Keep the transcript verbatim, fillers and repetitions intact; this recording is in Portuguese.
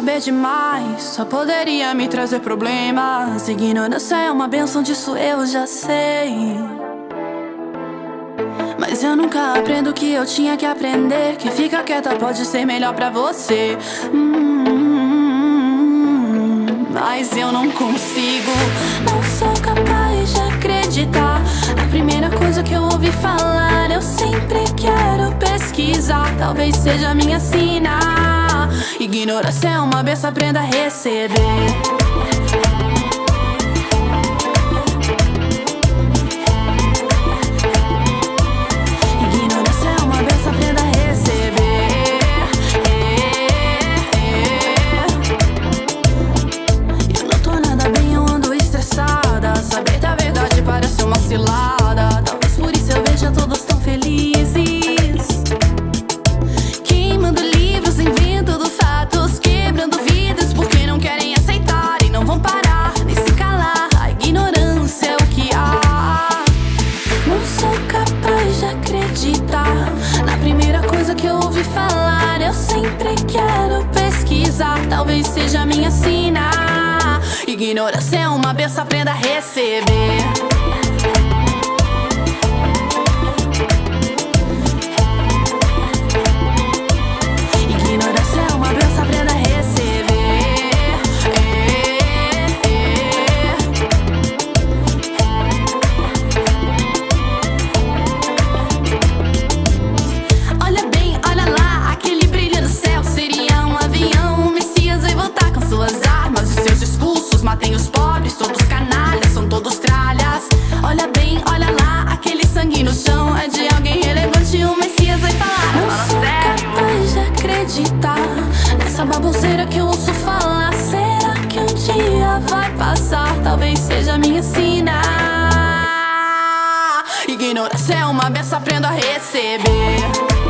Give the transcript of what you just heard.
saber demais só poderia me trazer problemas. Ignorância é uma bênção, disso eu já sei. Mas eu nunca aprendo o que eu tinha que aprender. Que fica quieta pode ser melhor pra você. hum, Mas eu não consigo, não sou capaz de acreditar na primeira coisa que eu ouvi falar. Eu sempre quero pesquisar, talvez seja a minha sina. Ignorância é uma benção, aprenda a receber. Talvez por isso eu veja todos tão felizes, queimando livros, inventando fatos, quebrando vidas porque não querem aceitar e não vão parar nem se calar. A ignorância é o que há. Não sou capaz de acreditar na primeira coisa que eu ouvi falar. Eu sempre quero pesquisar, talvez seja a minha sina. Ignorância é uma benção, aprenda a receber. Matem os pobres, todos canalhas, são todos tralhas. Olha bem, olha lá, aquele sangue no chão é de alguém relevante, o Messias vai falar. Não sou capaz de acreditar nessa baboseira que eu ouço falar. Será que um dia vai passar? Talvez seja a minha sina. Ignorância é uma benção, aprendo a receber.